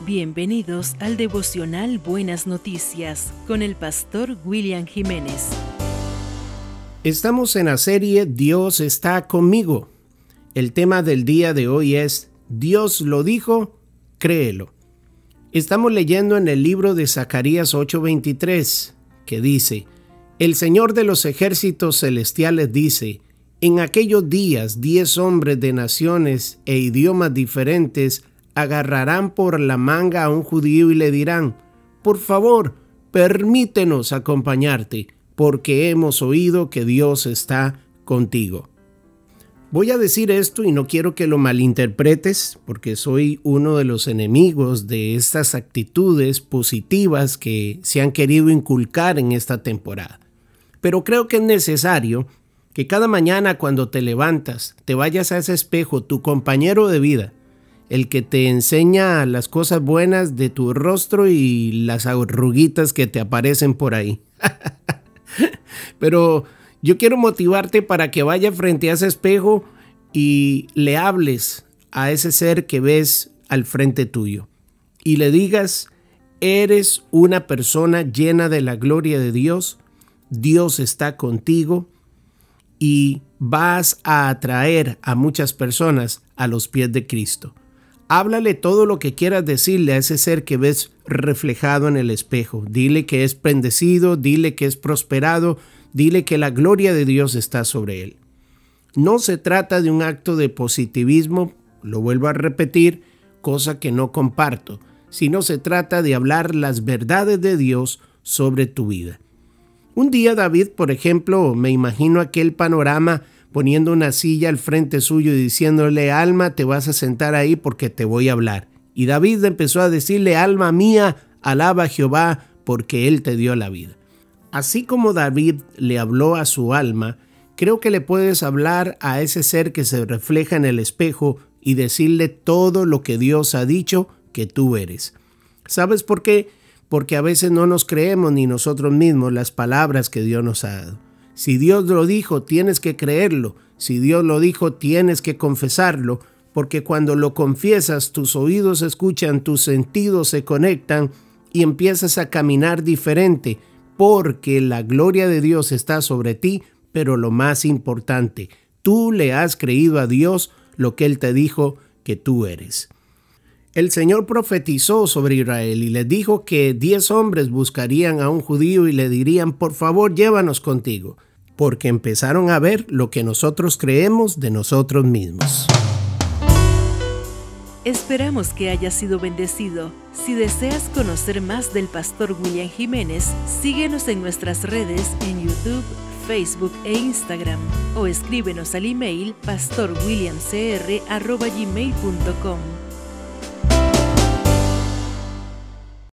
Bienvenidos al devocional Buenas Noticias con el pastor William Jiménez. Estamos en la serie Dios está conmigo. El tema del día de hoy es Dios lo dijo, créelo. Estamos leyendo en el libro de Zacarías 8:23, que dice: El Señor de los ejércitos celestiales dice: en aquellos días 10 hombres de naciones e idiomas diferentes agarrarán por la manga a un judío y le dirán: por favor, permítenos acompañarte, porque hemos oído que Dios está contigo. Voy a decir esto y no quiero que lo malinterpretes, porque soy uno de los enemigos de estas actitudes positivas que se han querido inculcar en esta temporada. Pero creo que es necesario que cada mañana cuando te levantas, te vayas a ese espejo, tu compañero de vida, el que te enseña las cosas buenas de tu rostro y las arruguitas que te aparecen por ahí. Pero yo quiero motivarte para que vayas frente a ese espejo y le hables a ese ser que ves al frente tuyo y le digas: eres una persona llena de la gloria de Dios, Dios está contigo y vas a atraer a muchas personas a los pies de Cristo. Háblale todo lo que quieras decirle a ese ser que ves reflejado en el espejo. Dile que es bendecido, dile que es prosperado, dile que la gloria de Dios está sobre él. No se trata de un acto de positivismo, lo vuelvo a repetir, cosa que no comparto, sino se trata de hablar las verdades de Dios sobre tu vida. Un día David, por ejemplo, me imagino aquel panorama poniendo una silla al frente suyo y diciéndole: alma, te vas a sentar ahí porque te voy a hablar. Y David empezó a decirle: alma mía, alaba a Jehová porque él te dio la vida. Así como David le habló a su alma, creo que le puedes hablar a ese ser que se refleja en el espejo y decirle todo lo que Dios ha dicho que tú eres. ¿Sabes por qué? Porque a veces no nos creemos ni nosotros mismos las palabras que Dios nos ha dado. Si Dios lo dijo, tienes que creerlo. Si Dios lo dijo, tienes que confesarlo, porque cuando lo confiesas, tus oídos escuchan, tus sentidos se conectan y empiezas a caminar diferente, porque la gloria de Dios está sobre ti, pero lo más importante, tú le has creído a Dios lo que Él te dijo que tú eres. El Señor profetizó sobre Israel y les dijo que 10 hombres buscarían a un judío y le dirían: por favor, llévanos contigo, porque empezaron a ver lo que nosotros creemos de nosotros mismos. Esperamos que haya sido bendecido. Si deseas conocer más del pastor William Jiménez, síguenos en nuestras redes en YouTube, Facebook e Instagram, o escríbenos al email pastorwilliamcr@gmail.com.